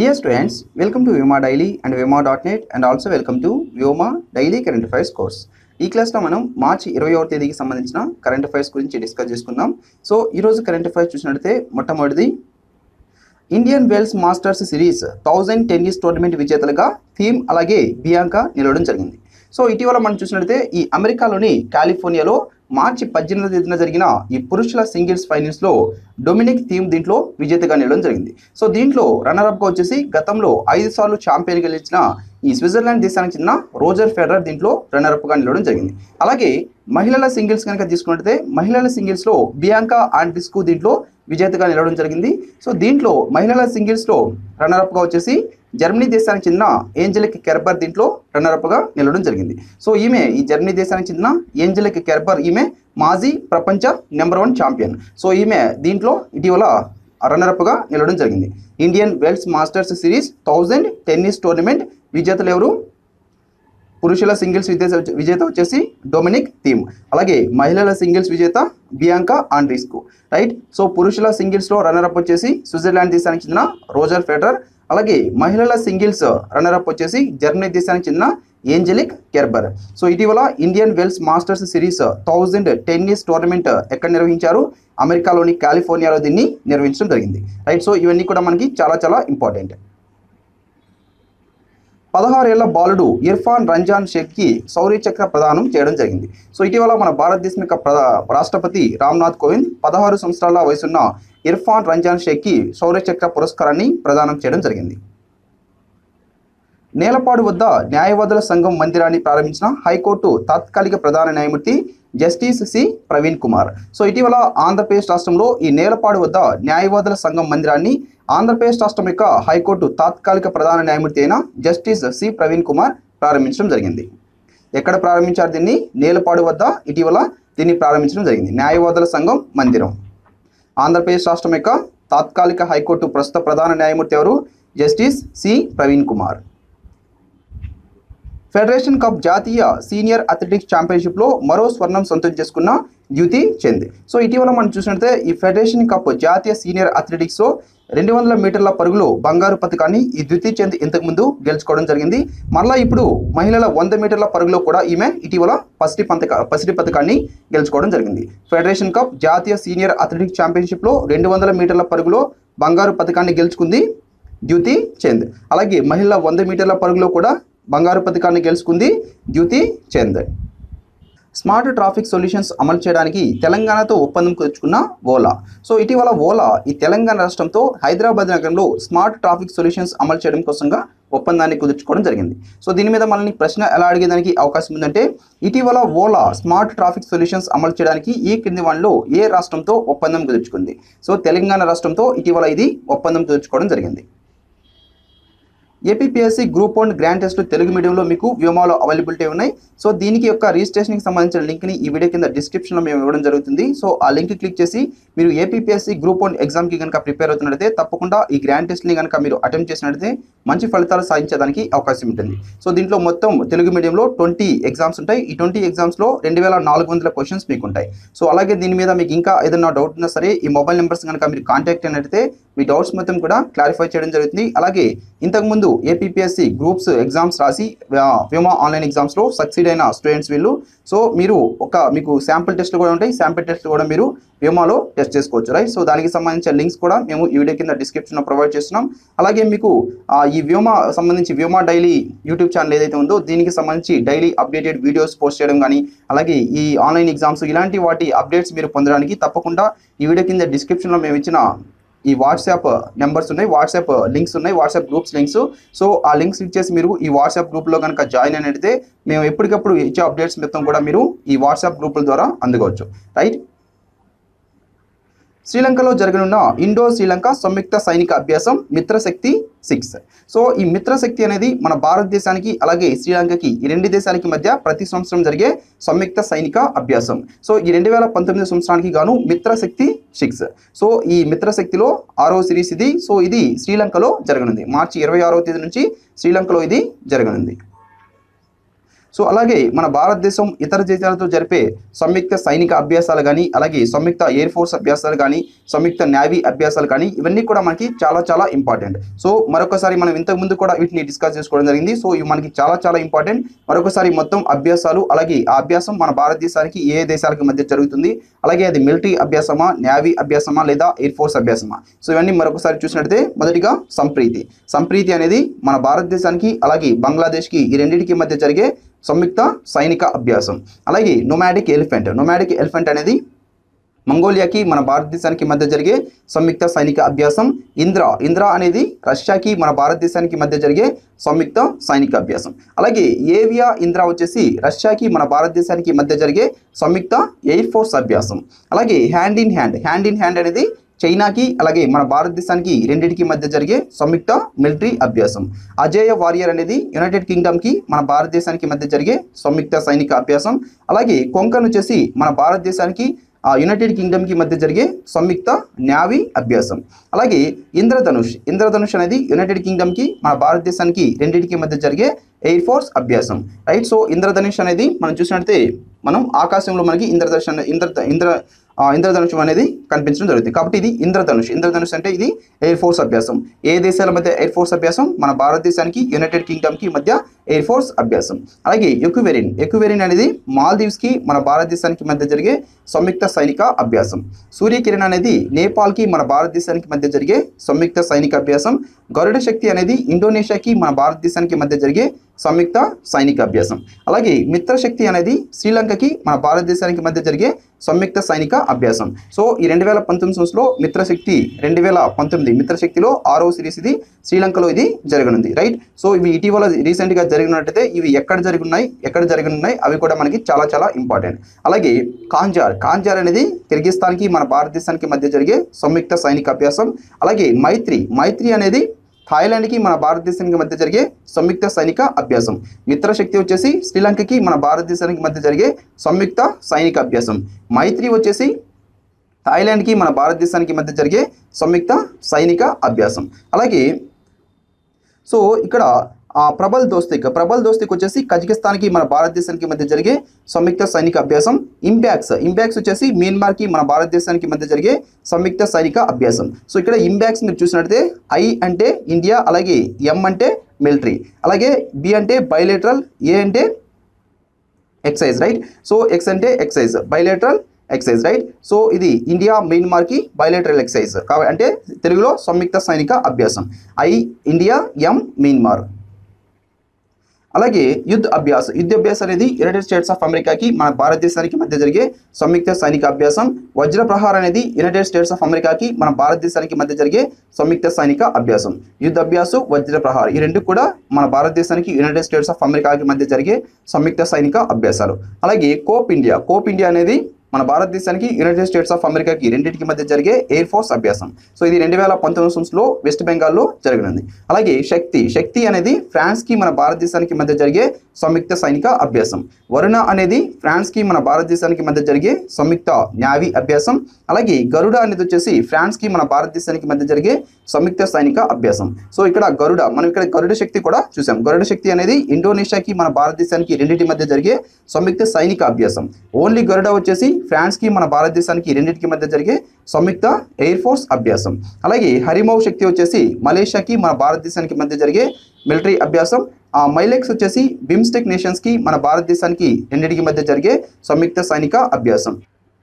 Dear students, welcome to Vyoma Daily and Vyoma.net and also welcome to Vyoma Daily Current Affairs course. ఈ క్లాస్లో మనం మార్చి 21వ తేదీకి సంబంధించిన కరెంట్ అఫైర్స్ గురించి డిస్కస్ చేసుకుందాం. సో ఈరోజు కరెంట్ అఫైర్స్ చూసినట్లయితే మొట్టమొదటిది Indian Wells Masters Series 1000 tennis tournament విజేతలుగా థీమ్ అలాగే బియాంకా నిలవడం జరిగింది. సో ఇటీవల మనం చూసినట్లయితే ఈ అమెరికాలోని కాలిఫోర్నియాలో మార్చి 18వ తేదీన జరిగిన ఈ పురుషుల సింగిల్స్ ఫైనల్స్లో డొమినిక్ థీమ్ దీంట్లో విజేతగా నిలవడం జరిగింది. సో దీంట్లో రన్నర్అప్గా వచ్చేసి గతంలో 5 సార్లు ఛాంపియన్ గెలిచిన ఈ స్విట్జర్లాండ్ దేశానికి చెందిన రోజర్ ఫెడరర్ దీంట్లో రన్నర్అప్గా నిలవడం జరిగింది. అలాగే మహిళల సింగిల్స్ కనుక తీసుకున్నట్లయితే మహిళల సింగిల్స్లో బియాంకా ఆండ్రీస్కు దీంట్లో విజేతగా నిలవడం జరిగింది. సో దీంట్లో మహిళల సింగిల్స్లో రన్నర్అప్గా వచ్చేసి జర్మనీ దేశానికి చెందిన ఏంజెలిక్ కెర్బర్ దీంట్లో రన్నర్అప్గా నిలవడం జరిగింది. సో ఈమె ఈ జర్మనీ దేశానికి చెందిన ఏంజెలిక్ కెర్బర్ ఈమె మాజీ ప్రపంచ నెంబర్ 1 ఛాంపియన్. సో ఈమె దీంట్లో ఇటీవల రన్నర్అప్గా నిలవడం జరిగింది. Indian Wells Masters Series 1000 tennis tournament విజేతలు ఎవరు? పురుషుల సింగిల్స్ విజేత వచ్చేసి డొమినిక్ థీమ్, అలాగే మహిళల సింగిల్స్ విజేత బియాంకా ఆండ్రీస్కు, రైట్. సో పురుషుల సింగిల్స్లో రన్నర్అప్ వచ్చేసి స్విట్జర్లాండ్ దేశానికి చెందిన రోజర్ ఫెడరర్, అలాగే మహిళల సింగిల్స్ రన్నర్అప్ వచ్చేసి జర్మనీ దేశానికి చెందిన ఏంజెలిక్ కెర్బర్. సో ఇటీవల Indian Wells Masters Series 1000 tennis tournament ఎక్కడ నిర్వహించారు? అమెరికాలోని కాలిఫోర్నియాలో దీన్ని నిర్వహించడం జరిగింది, రైట్. సో ఇవన్నీ కూడా మనకి చాలా ఇంపార్టెంట్. 16 ఏళ్ల బాలుడు ఇర్ఫాన్ రంజాన్ షేఖ్కి శౌర్య చక్ర ప్రదానం చేయడం జరిగింది. సో ఇటీవల మన భారతదేశం యొక్క రాష్ట్రపతి రామ్నాథ్ కోవింద్ 16 సంవత్సరాల వయసున్న ఇర్ఫాన్ రంజాన్ షేఖ్కి శౌర్య చక్ర పురస్కారాన్ని ప్రదానం చేయడం జరిగింది. నేలపాడు వద్ద న్యాయవాదుల సంఘం మందిరాన్ని ప్రారంభించిన హైకోర్టు తాత్కాలిక ప్రధాన న్యాయమూర్తి justice C Praveen Kumar. So ఇటీవల ఆంధ్రప్రదేశ్ రాష్ట్రంలో ఈ నేలపాడు వద్ద న్యాయవాదుల సంఘం మందిరాన్ని ఆంధ్రప్రదేశ్ రాష్ట్రం యొక్క హైకోర్టు తాత్కాలిక ప్రధాన న్యాయమూర్తి అయిన జస్టిస్ సి ప్రవీణ్ కుమార్ ప్రారంభించడం జరిగింది. ఎక్కడ ప్రారంభించారు దీన్ని? నేలపాడు వద్ద ఇటీవల దీన్ని ప్రారంభించడం జరిగింది. న్యాయవాదుల సంఘం మందిరం. ఆంధ్రప్రదేశ్ రాష్ట్రం యొక్క తాత్కాలిక హైకోర్టు ప్రస్తుత ప్రధాన న్యాయమూర్తి ఎవరు? Justice C Praveen Kumar. Federation cup జాతీయ సీనియర్ అథ్లెటిక్స్ ఛాంపియన్షిప్లో మరో స్వర్ణం సొంతం చేసుకున్న ద్యుతి చంద్. సో ఇటీవల మనం చూసినట్లయితే ఈ ఫెడరేషన్ కప్ జాతీయ సీనియర్ అథ్లెటిక్స్లో 200 మీటర్ల పరుగులో బంగారు పథకాన్ని ఈ ద్యుతి చంద్ ఇంతకుముందు గెలుచుకోవడం జరిగింది. మరలా ఇప్పుడు మహిళల 100 మీటర్ల పరుగులో కూడా ఈమె ఇటీవల పసిడి పథకాన్ని గెలుచుకోవడం జరిగింది. ఫెడరేషన్ కప్ జాతీయ సీనియర్ అథ్లెటిక్స్ ఛాంపియన్షిప్లో 200 మీటర్ల పరుగులో బంగారు పథకాన్ని గెలుచుకుంది ద్యుతి చంద్. అలాగే మహిళల 100 మీటర్ల పరుగులో కూడా బంగారు పథకాన్ని గెలుచుకుంది Dutee Chand. Smart traffic solutions అమలు చేయడానికి తెలంగాణతో ఒప్పందం కుదుర్చుకున్న ఓలా. సో ఇటీవల ఓలా ఈ తెలంగాణ రాష్ట్రంతో హైదరాబాద్ నగరంలో స్మార్ట్ ట్రాఫిక్ సొల్యూషన్స్ అమలు చేయడం కోసంగా ఒప్పందాన్ని కుదుర్చుకోవడం జరిగింది. సో దీని మీద మనల్ని ప్రశ్న ఎలా అడిగేదానికి అవకాశం ఉందంటే, ఇటీవల ఓలా స్మార్ట్ ట్రాఫిక్ సొల్యూషన్స్ అమలు చేయడానికి ఈ క్రింది వాటిలో ఏ రాష్ట్రంతో ఒప్పందం కుదుర్చుకుంది? సో తెలంగాణ రాష్ట్రంతో ఇటీవల ఇది ఒప్పందం కుదుర్చుకోవడం జరిగింది. ఏపీపీఎస్సీ గ్రూప్ 1 గ్రాండ్ టెస్ట్లు తెలుగు మీడియంలో మీకు వ్యోమాలో అవైలబిలిటీ ఉన్నాయి. సో దీనికి యొక్క రిజిస్ట్రేషన్కి సంబంధించిన లింక్ని ఈ వీడియో కింద డిస్క్రిప్షన్లో మేము ఇవ్వడం జరుగుతుంది. సో ఆ లింక్ క్లిక్ చేసి మీరు ఏపీపీఎస్సీ గ్రూప్ 1 ఎగ్జామ్కి కనుక ప్రిపేర్ అవుతున్నట్లయితే తప్పకుండా ఈ గ్రాండ్ టెస్ట్ని కనుక మీరు అటెంప్ట్ చేసినట్లయితే మంచి ఫలితాలు సాధించడానికి అవకాశం ఉంటుంది. సో దీంట్లో మొత్తం తెలుగు మీడియంలో 20 ఎగ్జామ్స్ ఉంటాయి. ఈ 20 ఎగ్జామ్స్లో 2400 క్వశ్చన్స్ మీకు ఉంటాయి. సో అలాగే దీని మీద మీకు ఇంకా ఏదైనా డౌట్ ఉన్నా సరే ఈ మొబైల్ నెంబర్స్ కనుక మీరు కాంటాక్ట్ అయినట్లయితే మీ డౌట్స్ మొత్తం కూడా క్లారిఫై చేయడం జరుగుతుంది. అలాగే ఇంతకుముందు ఏపీపీఎస్సీ గ్రూప్స్ ఎగ్జామ్స్ రాసి వ్యోమా ఆన్లైన్ ఎగ్జామ్స్లో సక్సీడ్ అయిన స్టూడెంట్స్ వీళ్ళు. సో మీరు మీకు శాంపుల్ టెస్ట్లు కూడా ఉంటాయి. శాంపుల్ టెస్ట్లు కూడా మీరు వ్యోమాలో టెస్ట్ చేసుకోవచ్చు, రైట్. సో దానికి సంబంధించిన లింక్స్ కూడా మేము ఈ వీడియో కింద డిస్క్రిప్షన్లో ప్రొవైడ్ చేస్తున్నాం. అలాగే మీకు ఈ వ్యోమా సంబంధించి వ్యోమా డైలీ యూట్యూబ్ ఛానల్ ఏదైతే ఉందో దీనికి సంబంధించి డైలీ అప్డేటెడ్ వీడియోస్ పోస్ట్ చేయడం కానీ, అలాగే ఈ ఆన్లైన్ ఎగ్జామ్స్ ఇలాంటి వాటి అప్డేట్స్ మీరు పొందడానికి తప్పకుండా ఈ వీడియో కింద డిస్క్రిప్షన్లో మేము ఇచ్చిన ఈ వాట్సాప్ నెంబర్స్ ఉన్నాయి, వాట్సాప్ లింక్స్ ఉన్నాయి, వాట్సాప్ గ్రూప్స్ లింక్స్. సో ఆ లింక్స్ ఇచ్చేసి మీరు ఈ వాట్సాప్ గ్రూప్లో కనుక జాయిన్ అయినట్లయితే మేము ఎప్పటికప్పుడు ఇచ్చే అప్డేట్స్ మొత్తం కూడా మీరు ఈ వాట్సాప్ గ్రూపుల ద్వారా అందుకోవచ్చు, రైట్. శ్రీలంకలో జరగనున్న ఇండో శ్రీలంక సంయుక్త సైనిక అభ్యాసం మిత్రశక్తి 6. సో ఈ మిత్రశక్తి అనేది మన భారతదేశానికి అలాగే శ్రీలంకకి ఈ 2 దేశాలకి మధ్య ప్రతి సంవత్సరం జరిగే సంయుక్త సైనిక అభ్యాసం. సో ఈ 2019 సంవత్సరానికి గాను మిత్రశక్తి 6. సో ఈ మిత్రశక్తిలో 6వ సిరీస్ ఇది. సో ఇది శ్రీలంకలో జరగనుంది. మార్చి 26వ తేదీ నుంచి శ్రీలంకలో ఇది జరగనుంది. సో అలాగే మన భారతదేశం ఇతర దేశాలతో జరిపే సంయుక్త సైనిక అభ్యాసాలు కానీ, అలాగే సంయుక్త ఎయిర్ ఫోర్స్ అభ్యాసాలు కానీ, సంయుక్త నేవీ అభ్యాసాలు కానీ, ఇవన్నీ కూడా మనకి చాలా చాలా ఇంపార్టెంట్. సో మరొకసారి మనం ఇంతకుముందు కూడా వీటిని డిస్కస్ చేసుకోవడం జరిగింది. సో ఇవి మనకి చాలా చాలా ఇంపార్టెంట్. మరొకసారి మొత్తం అభ్యాసాలు, అలాగే ఆ అభ్యాసం మన భారతదేశానికి ఏ దేశాలకు మధ్య జరుగుతుంది, అలాగే అది మిలిటరీ అభ్యాసమా, నేవీ అభ్యాసమా లేదా ఎయిర్ ఫోర్స్ అభ్యాసమా. సో ఇవన్నీ మరొకసారి చూసినట్లయితే మొదటిగా సంప్రీతి అనేది మన భారతదేశానికి అలాగే బంగ్లాదేశ్కి ఈ రెండింటికి మధ్య జరిగే సంయుక్త సైనిక అభ్యాసం. అలాగే నొమాడిక్ ఎలిఫెంట్ అనేది మంగోలియాకి మన భారతదేశానికి మధ్య జరిగే సంయుక్త సైనిక అభ్యాసం. ఇంద్ర అనేది రష్యాకి మన భారతదేశానికి మధ్య జరిగే సంయుక్త సైనిక అభ్యాసం. అలాగే ఏవియా ఇంద్ర వచ్చేసి రష్యాకి మన భారతదేశానికి మధ్య జరిగే సంయుక్త ఎయిర్ ఫోర్స్ అభ్యాసం. అలాగే హ్యాండ్ ఇన్ హ్యాండ్ అనేది చైనాకి అలాగే మన భారతదేశానికి రెండింటికి మధ్య జరిగే సంయుక్త మిలిటరీ అభ్యాసం. అజేయ వారియర్ అనేది యునైటెడ్ కింగ్డమ్కి మన భారతదేశానికి మధ్య జరిగే సంయుక్త సైనిక అభ్యాసం. అలాగే కొంకన్ వచ్చేసి మన భారతదేశానికి యునైటెడ్ కింగ్డమ్కి మధ్య జరిగే సంయుక్త నేవీ అభ్యాసం. అలాగే ఇంద్రధనుష్ అనేది యునైటెడ్ కింగ్డమ్కి మన భారతదేశానికి రెండింటికి మధ్య జరిగే ఎయిర్ ఫోర్స్ అభ్యాసం. రైట్. సో ఇంద్రధనుష్ అనేది మనం చూసినట్లయితే మనం ఆకాశంలో మనకి ఇంద్రధనుషం అనేది కనిపించడం జరుగుతుంది. కాబట్టి ఇది ఇంద్రధనుష్ అంటే ఇది ఎయిర్ ఫోర్స్ అభ్యాసం. ఏ దేశాల మధ్య ఎయిర్ ఫోర్స్ అభ్యాసం? మన భారతదేశానికి యునైటెడ్ కింగ్డమ్కి మధ్య ఎయిర్ ఫోర్స్ అభ్యాసం. అలాగే ఎక్యువెరిన్ అనేది మాల్దీవ్స్కి మన భారతదేశానికి మధ్య జరిగే సంయుక్త సైనిక అభ్యాసం. సూర్యకిరణ్ అనేది నేపాల్కి మన భారతదేశానికి మధ్య జరిగే సంయుక్త సైనిక అభ్యాసం. గరుడ శక్తి అనేది ఇండోనేషియాకి మన భారతదేశానికి మధ్య జరిగే సంయుక్త సైనిక అభ్యాసం. అలాగే మిత్రశక్తి అనేది శ్రీలంకకి మన భారతదేశానికి మధ్య జరిగే సంయుక్త సైనిక అభ్యాసం. సో ఈ 2019 సంవత్సరంలో మిత్రశక్తి 2019 మిత్రశక్తిలో 6వ సిరీస్ ఇది శ్రీలంకలో ఇది జరగనుంది. రైట్. సో ఇవి ఇటీవల రీసెంట్గా జరిగినట్టయితే ఇవి ఎక్కడ జరగనున్నాయి అవి కూడా మనకి చాలా చాలా ఇంపార్టెంట్. అలాగే కాంజార్ అనేది కిర్గిస్తాన్కి మన భారతదేశానికి మధ్య జరిగే సంయుక్త సైనిక అభ్యాసం. అలాగే మైత్రి అనేది థాయిలాండ్కి మన భారతదేశానికి మధ్య జరిగే సంయుక్త సైనిక అభ్యాసం. మిత్రశక్తి వచ్చేసి శ్రీలంకకి మన భారతదేశానికి మధ్య జరిగే సంయుక్త సైనిక అభ్యాసం. మైత్రి వచ్చేసి థాయిలాండ్కి మన భారతదేశానికి మధ్య జరిగే సంయుక్త సైనిక అభ్యాసం. అలాగే సో ఇక్కడ ప్రబల్ దోస్తిక్ వచ్చేసి కజకిస్తాన్కి మన భారతదేశానికి మధ్య జరిగే సంయుక్త సైనిక అభ్యాసం. ఇంపాక్స్ వచ్చేసి మియన్మార్కి మన భారతదేశానికి మధ్య జరిగే సంయుక్త సైనిక అభ్యాసం. సో ఇక్కడ ఇంపాక్స్ మీరు చూసినట్లయితే ఐ అంటే ఇండియా, అలాగే ఎం అంటే మిలిటరీ, అలాగే బి అంటే బైలేటరల్, ఏ అంటే ఎక్సైజ్. రైట్. సో ఎక్స్ అంటే excise, bilateral excise. Right. So ఇది ఇండియా మియన్మార్కి బైలేటరల్ ఎక్సైజ్ అంటే తెలుగులో సంయుక్త సైనిక అభ్యాసం. I India, M Myanmar. అలాగే యుద్ధ అభ్యాస్ అనేది యునైటెడ్ స్టేట్స్ ఆఫ్ అమెరికాకి మన భారతదేశానికి మధ్య జరిగే సంయుక్త సైనిక అభ్యాసం. వజ్రప్రహార్ అనేది యునైటెడ్ స్టేట్స్ ఆఫ్ అమెరికాకి మన భారతదేశానికి మధ్య జరిగే సంయుక్త సైనిక అభ్యాసం. యుద్ధ అభ్యాసు, వజ్రప్రహార్ ఈ రెండు కూడా మన భారతదేశానికి యునైటెడ్ స్టేట్స్ ఆఫ్ అమెరికాకి మధ్య జరిగే సంయుక్త సైనిక అభ్యాసాలు. అలాగే కోప్ ఇండియా అనేది మన భారతదేశానికి యునైటెడ్ స్టేట్స్ ఆఫ్ అమెరికాకి రెండింటికి మధ్య జరిగే ఎయిర్ ఫోర్స్ అభ్యాసం. సో ఇది 2019 సంవత్సరంలో వెస్ట్ బెంగాల్లో జరగనుంది. అలాగే శక్తి అనేది ఫ్రాన్స్కి మన భారతదేశానికి మధ్య జరిగే సంయుక్త సైనిక అభ్యాసం. వరుణ అనేది ఫ్రాన్స్కి మన భారతదేశానికి మధ్య జరిగే సంయుక్త నేవీ అభ్యాసం. అలాగే గరుడ అనేది వచ్చేసి ఫ్రాన్స్కి మన భారతదేశానికి మధ్య జరిగే సంయుక్త సైనిక అభ్యాసం. సో ఇక్కడ మనం ఇక్కడ గరుడ శక్తి కూడా చూసాం. గరుడ శక్తి అనేది ఇండోనేషియాకి మన భారతదేశానికి రెండింటి మధ్య జరిగే సంయుక్త సైనిక అభ్యాసం. ఓన్లీ గరుడ వచ్చేసి ఫ్రాన్స్కి మన భారతదేశానికి రెండింటికి మధ్య జరిగే సంయుక్త ఎయిర్ ఫోర్స్ అభ్యాసం. అలాగే హరిమౌ శక్తి వచ్చేసి మలేషియాకి మన భారతదేశానికి మధ్య జరిగే మిలిటరీ అభ్యాసం. మైలెక్స్ వచ్చేసి బిమ్స్టెక్ నేషన్స్కి మన భారతదేశానికి రెండింటికి మధ్య జరిగే సంయుక్త సైనిక అభ్యాసం.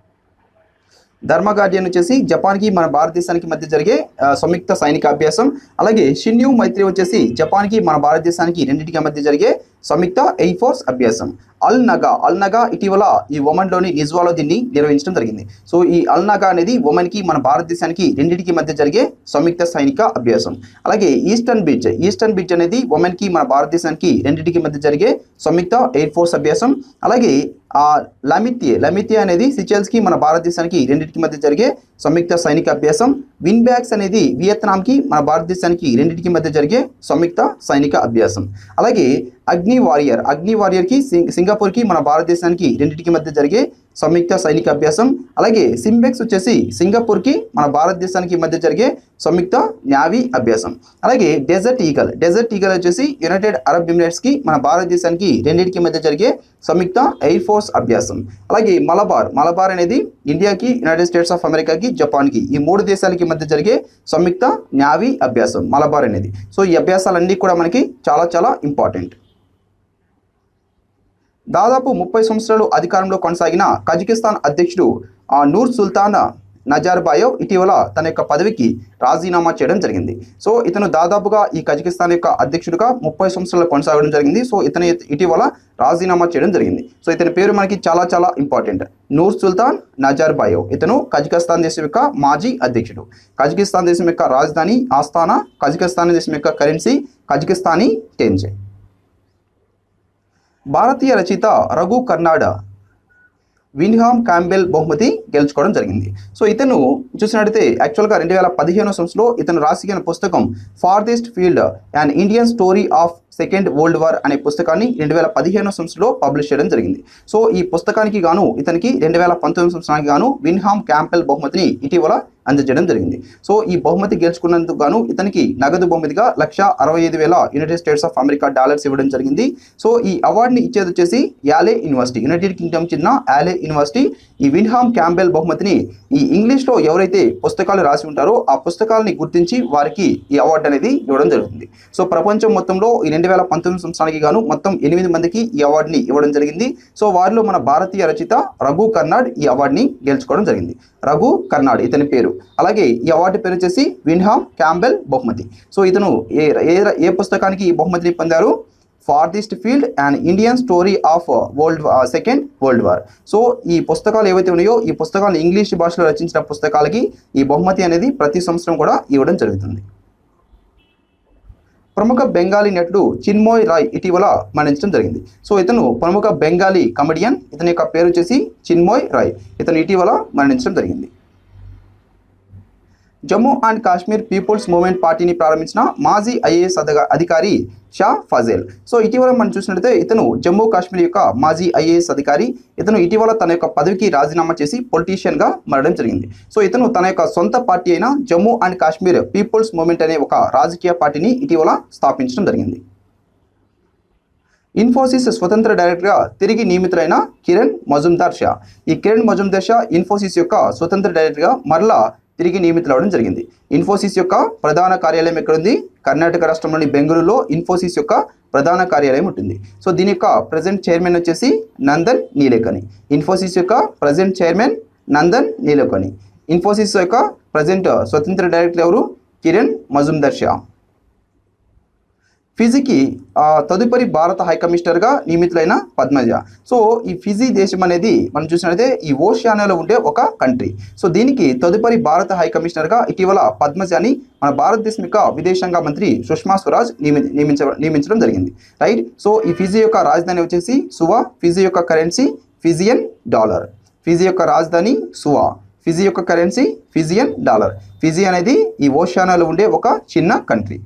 ధర్మ గార్డియన్ వచ్చేసి జపాన్కి మన భారతదేశానికి మధ్య జరిగే సంయుక్త సైనిక అభ్యాసం. అలాగే షిన్యూ మైత్రి వచ్చేసి జపాన్కి మన భారతదేశానికి రెండింటికి మధ్య జరిగే సంయుక్త ఎయిర్ ఫోర్స్ అభ్యాసం. అల్ నగా ఇటీవల ఈ ఒమన్లోని నిజ్వాలో దీన్ని నిర్వహించడం జరిగింది. సో ఈ అల్ నగా అనేది ఒమన్కి మన భారతదేశానికి రెండింటికి మధ్య జరిగే సంయుక్త సైనిక అభ్యాసం. అలాగే ఈస్టర్న్ బిడ్జ్ అనేది ఒమన్కి మన భారతదేశానికి రెండింటికి మధ్య జరిగే సంయుక్త ఎయిర్ ఫోర్స్ అభ్యాసం. అలాగే లమిత్యే అనేది సిచెల్స్కి మన భారతదేశానికి రెండింటికి మధ్య జరిగే సంయుక్త సైనిక అభ్యాసం. విన్బ్యాక్స్ అనేది వియత్నాంకి మన భారతదేశానికి రెండింటికి మధ్య జరిగే సంయుక్త సైనిక అభ్యాసం. అలాగే అగ్ని వారియర్కి సింగపూర్కి మన భారతదేశానికి రెండింటికి మధ్య జరిగే సంయుక్త సైనిక అభ్యాసం. అలాగే సింబెక్స్ వచ్చేసి సింగపూర్కి మన భారతదేశానికి మధ్య జరిగే సంయుక్త న్యావీ అభ్యాసం. అలాగే డెజర్ట్ ఈగల్ వచ్చేసి యునైటెడ్ అరబ్ ఎమిరేట్స్కి మన భారతదేశానికి రెండింటికి మధ్య జరిగే సంయుక్త ఎయిర్ ఫోర్స్ అభ్యాసం. అలాగే మలబార్ అనేది ఇండియాకి, యునైటెడ్ స్టేట్స్ ఆఫ్ అమెరికాకి, జపాన్కి ఈ 3 దేశాలకి మధ్య జరిగే సంయుక్త న్యావీ అభ్యాసం మలబార్ అనేది. సో ఈ అభ్యాసాలన్నీ కూడా మనకి చాలా చాలా ఇంపార్టెంట్. దాదాపు 30 సంవత్సరాలు అధికారంలో కొనసాగిన కజకిస్తాన్ అధ్యక్షుడు నూర్ సుల్తాన్ నజర్బాయేవ్ ఇటీవల తన యొక్క పదవికి రాజీనామా చేయడం జరిగింది. సో ఇతను దాదాపుగా ఈ కజకిస్తాన్ యొక్క అధ్యక్షుడిగా 30 సంవత్సరాలు కొనసాగడం జరిగింది. సో ఇతను ఇటీవల రాజీనామా చేయడం జరిగింది. సో ఇతని పేరు మనకి చాలా చాలా ఇంపార్టెంట్. నూర్ సుల్తాన్ నజర్బాయేవ్. ఇతను కజకిస్తాన్ దేశం యొక్క మాజీ అధ్యక్షుడు. కజకిస్తాన్ దేశం యొక్క రాజధాని ఆస్తానా, కజకిస్తాన్ దేశం యొక్క కరెన్సీ కజకిస్తానీ టెంజే. భారతీయ రచయిత రఘు కర్నాడ్ విన్హామ్ క్యాంబెల్ బహుమతి గెలుచుకోవడం జరిగింది. సో ఇతను చూసినట్టయితే యాక్చువల్గా 2015 సంవత్సరంలో ఇతను రాసిన పుస్తకం farthest field and Indian story of second world war అనే పుస్తకాన్ని 2015 సంవత్సరంలో పబ్లిష్ చేయడం జరిగింది. సో ఈ పుస్తకానికి గాను ఇతనికి 2019 సంవత్సరానికి గాను విన్హామ్ క్యాంబెల్ బహుమతిని ఇటీవల అందజేయడం జరిగింది. సో ఈ బహుమతి గెలుచుకున్నందుకు గాను ఇతనికి నగదు బహుమతిగా 1,65,000 United States of America dollars ఇవ్వడం జరిగింది. సో ఈ అవార్డుని ఇచ్చేది వచ్చేసి యాలే యూనివర్సిటీ, యునైటెడ్ కింగ్డమ్ చెందిన యాలే యూనివర్సిటీ ఈ విన్హామ్ క్యాంబెల్ బహుమతిని ఈ ఇంగ్లీష్లో ఎవరైతే పుస్తకాలు రాసి ఉంటారో ఆ పుస్తకాలని గుర్తించి వారికి ఈ అవార్డు అనేది ఇవ్వడం జరుగుతుంది. సో ప్రపంచం మొత్తంలో ఈ 2019 సంవత్సరానికి గాను మొత్తం 8 మందికి ఈ అవార్డుని ఇవ్వడం జరిగింది. సో వారిలో మన భారతీయ రచయిత రఘు కర్నాడ్ ఈ అవార్డుని గెలుచుకోవడం జరిగింది. రఘు కర్నాడ్ ఇతని పేరు. అలాగే ఈ అవార్డు పేరు వచ్చేసి విన్హామ్ క్యాంబెల్ బహుమతి. సో ఇతను ఏ పుస్తకానికి ఈ బహుమతిని పొందారు? Farthest field and Indian story of second world war. సో ఈ పుస్తకాలు ఏవైతే ఉన్నాయో ఈ పుస్తకాలు ఇంగ్లీష్ భాషలో రచించిన పుస్తకాలకి ఈ బహుమతి అనేది ప్రతి సంవత్సరం కూడా ఇవ్వడం జరుగుతుంది. ప్రముఖ బెంగాలీ నటుడు చిన్మయ్ రాయ్ ఇటీవల మరణించడం జరిగింది. సో ఇతను ప్రముఖ బెంగాలీ కమెడియన్. ఇతని యొక్క పేరు వచ్చేసి చిన్మయ్ రాయ్. ఇతను ఇటీవల మరణించడం జరిగింది. Jammu and Kashmir peoples movement పార్టీని ప్రారంభించిన మాజీ ఐఏఎస్ అధికారి షా ఫజేల్. సో ఇటీవల మనం చూసినట్లయితే ఇతను జమ్మూ కాశ్మీర్ యొక్క మాజీ ఐఏఎస్ అధికారి. ఇతను ఇటీవల తన యొక్క పదవికి రాజీనామా చేసి పొలిటీషియన్గా మారడం జరిగింది. సో ఇతను తన యొక్క సొంత పార్టీ అయిన Jammu and Kashmir peoples movement అనే ఒక రాజకీయ పార్టీని ఇటీవల స్థాపించడం జరిగింది. ఇన్ఫోసిస్ స్వతంత్ర డైరెక్టర్గా తిరిగి నియమితులైన కిరణ్ మజుందార్ షా. ఈ కిరణ్ మజుందార్ షా ఇన్ఫోసిస్ యొక్క స్వతంత్ర డైరెక్టర్గా మరలా తిరిగి నియమితులవడం జరిగింది. ఇన్ఫోసిస్ యొక్క ప్రధాన కార్యాలయం ఎక్కడుంది? కర్ణాటక రాష్ట్రంలోని బెంగళూరులో ఇన్ఫోసిస్ యొక్క ప్రధాన కార్యాలయం ఉంటుంది. సో దీని యొక్క ప్రెజెంట్ చైర్మన్ వచ్చేసి నందన్ నీలేకని. ఇన్ఫోసిస్ యొక్క present chairman Nandan Nilekani. Infosys యొక్క ప్రెజెంట్ స్వతంత్ర డైరెక్టర్ ఎవరు? కిరణ్ మజుందార్ షా. ఫిజీకి తదుపరి భారత హై కమిషనర్గా నియమితులైన పద్మజ. సో ఈ ఫిజీ దేశం అనేది మనం చూసినట్లయితే ఈ ఓషియానియాలో ఉండే ఒక కంట్రీ. సో దీనికి తదుపరి భారత హై కమిషనర్గా ఇటీవల పద్మజని మన భారతదేశం యొక్క విదేశాంగ మంత్రి సుష్మా స్వరాజ్ నియమించడం జరిగింది. రైట్. సో ఈ ఫిజీ యొక్క రాజధాని వచ్చేసి సువా. ఫిజీ యొక్క కరెన్సీ ఫిజియన్ డాలర్. ఫిజీ యొక్క రాజధాని సువా. ఫిజీ యొక్క కరెన్సీ ఫిజియన్ డాలర్. ఫిజీ అనేది ఈ ఓషియానియాలో ఉండే ఒక చిన్న కంట్రీ.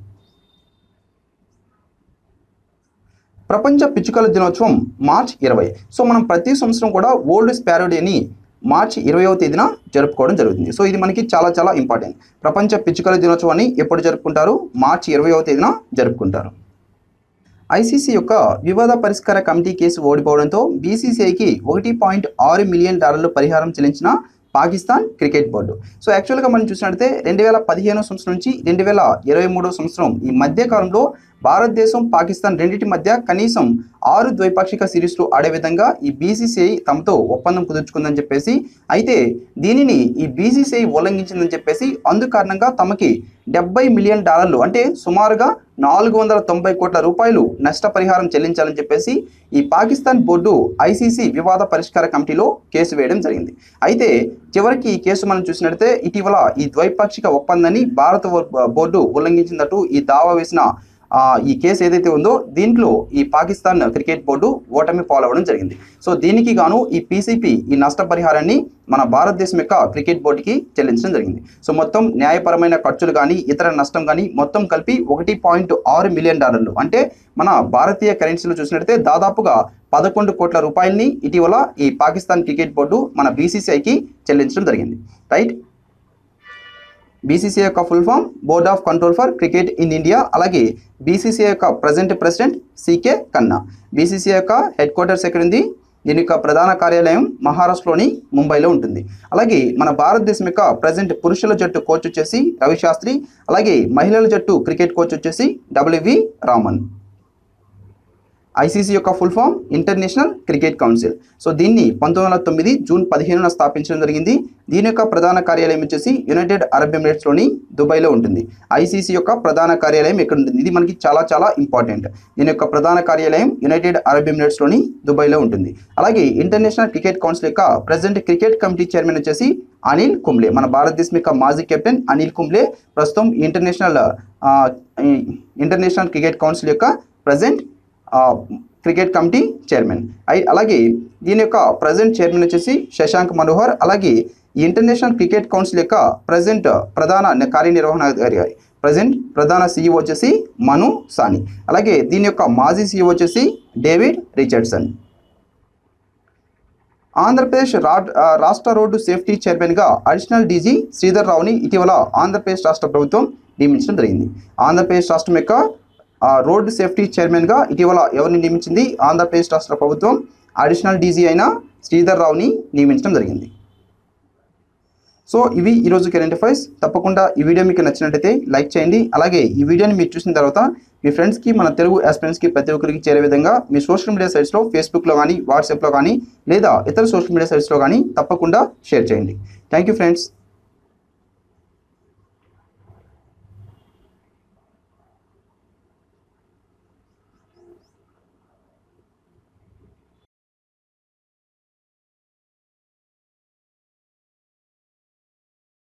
ప్రపంచ పిచ్చుకల దినోత్సవం మార్చి 20. సో మనం ప్రతి సంవత్సరం కూడా వరల్డ్ స్పారో డేని మార్చి 20వ తేదీన జరుపుకోవడం జరుగుతుంది. సో ఇది మనకి చాలా చాలా ఇంపార్టెంట్. ప్రపంచ పిచ్చుకల దినోత్సవాన్ని ఎప్పుడు జరుపుకుంటారు? మార్చి 20వ తేదీన జరుపుకుంటారు. ఐసీసీ యొక్క వివాద పరిష్కార కమిటీ కేసు ఓడిపోవడంతో బీసీసీఐకి $1.6 మిలియన్ పరిహారం చెల్లించిన పాకిస్తాన్ క్రికెట్ బోర్డు. సో యాక్చువల్గా మనం చూసినట్లయితే 2015 సంవత్సరం నుంచి 2023 సంవత్సరం ఈ మధ్య కాలంలో భారతదేశం పాకిస్తాన్ రెండింటి మధ్య కనీసం 6 ద్వైపాక్షిక సిరీస్లు ఆడే విధంగా ఈ బీసీసీఐ తమతో ఒప్పందం కుదుర్చుకుందని చెప్పేసి, అయితే దీనిని ఈ బీసీసీఐ ఉల్లంఘించిందని చెప్పేసి అందు కారణంగా తమకి $70 మిలియన్ అంటే సుమారుగా 490 కోట్ల రూపాయలు నష్టపరిహారం చెల్లించాలని చెప్పేసి ఈ పాకిస్తాన్ బోర్డు ఐసీసీ వివాద పరిష్కార కమిటీలో కేసు వేయడం జరిగింది. అయితే చివరికి ఈ కేసు మనం చూసినట్లయితే ఇటీవల ఈ ద్వైపాక్షిక ఒప్పందాన్ని భారత బోర్డు ఉల్లంఘించినట్టు ఈ దావా వేసిన ఈ కేసు ఏదైతే ఉందో దీంట్లో ఈ పాకిస్తాన్ క్రికెట్ బోర్డు ఓటమి పాలవడం జరిగింది. సో దీనికి గాను ఈ పీసీపీ ఈ నష్టపరిహారాన్ని మన భారతదేశం యొక్క క్రికెట్ బోర్డుకి చెల్లించడం జరిగింది. సో మొత్తం న్యాయపరమైన ఖర్చులు కానీ ఇతర నష్టం కానీ మొత్తం కలిపి $1.6 మిలియన్, అంటే మన భారతీయ కరెన్సీలో చూసినట్లయితే దాదాపుగా 11 కోట్ల రూపాయలని ఇటీవల ఈ పాకిస్తాన్ క్రికెట్ బోర్డు మన బీసీసీఐకి చెల్లించడం జరిగింది. రైట్, బీసీసీఐ యొక్క full form board of control for cricket in India. అలాగే బీసీసీఐ యొక్క present president CK Khanna. BCCI యొక్క హెడ్ క్వార్టర్స్ ఎక్కడ ఉంది? దీని యొక్క ప్రధాన కార్యాలయం మహారాష్ట్రలోని ముంబైలో ఉంటుంది. అలాగే మన భారతదేశం యొక్క ప్రజెంట్ పురుషుల జట్టు కోచ్ వచ్చేసి రవి శాస్త్రి. అలాగే మహిళల జట్టు క్రికెట్ కోచ్ వచ్చేసి డబ్ల్యూవి రామన్. ఐసీసీ యొక్క full form international cricket council. So దీన్ని 1909 జూన్ 15న స్థాపించడం జరిగింది. దీని యొక్క ప్రధాన కార్యాలయం వచ్చేసి యునైటెడ్ అరబ్ ఎమిరేట్స్లోని దుబాయ్లో ఉంటుంది. ఐసీసీ యొక్క ప్రధాన కార్యాలయం ఎక్కడ ఉంటుంది? ఇది మనకి చాలా ఇంపార్టెంట్. దీని యొక్క ప్రధాన కార్యాలయం యునైటెడ్ అరబ్ ఎమిరేట్స్లోని దుబాయ్లో ఉంటుంది. అలాగే ఇంటర్నేషనల్ క్రికెట్ కౌన్సిల్ యొక్క ప్రెసిడెంట్ క్రికెట్ కమిటీ చైర్మన్ వచ్చేసి అనిల్ కుంబ్లే. మన భారతదేశం యొక్క మాజీ కెప్టెన్ అనిల్ కుంబ్లే ప్రస్తుతం ఇంటర్నేషనల్ క్రికెట్ కౌన్సిల్ యొక్క ప్రెసిడెంట్ క్రికెట్ కమిటీ చైర్మన్. అలాగే దీని యొక్క ప్రజెంట్ చైర్మన్ వచ్చేసి శశాంక్ మనోహర్. అలాగే ఈ ఇంటర్నేషనల్ క్రికెట్ కౌన్సిల్ యొక్క ప్రజెంట్ ప్రధాన కార్యనిర్వహణాధికారి ప్రధాన సీఈఓ వచ్చేసి మను సాని. అలాగే దీని యొక్క మాజీ సీఈఓ వచ్చేసి డేవిడ్ రిచర్డ్సన్. ఆంధ్రప్రదేశ్ రాష్ట్ర రోడ్డు సేఫ్టీ చైర్మన్గా అడిషనల్ డీజీ శ్రీధర్ రావుని ఇటీవల ఆంధ్రప్రదేశ్ రాష్ట్ర ప్రభుత్వం నియమించడం జరిగింది. ఆంధ్రప్రదేశ్ రాష్ట్రం యొక్క రోడ్ సేఫ్టీ చైర్మన్గా ఇటీవల ఎవరిని నియమించింది? ఆంధ్రప్రదేశ్ రాష్ట్ర ప్రభుత్వం అడిషనల్ డీజీ అయిన శ్రీధర్ రావుని నియమించడం జరిగింది. సో ఇవి ఈరోజు కరెంట్ అఫైర్స్. తప్పకుండా ఈ వీడియో మీకు నచ్చినట్లయితే లైక్ చేయండి. అలాగే ఈ వీడియోని మీరు చూసిన తర్వాత మీ ఫ్రెండ్స్కి, మన తెలుగు ఆస్పిరెంట్స్కి ప్రతి ఒక్కరికి చేరే విధంగా మీ సోషల్ మీడియా సైట్స్లో ఫేస్బుక్లో కానీ వాట్సాప్లో కానీ లేదా ఇతర సోషల్ మీడియా సైట్స్లో కానీ తప్పకుండా షేర్ చేయండి. Thank you friends.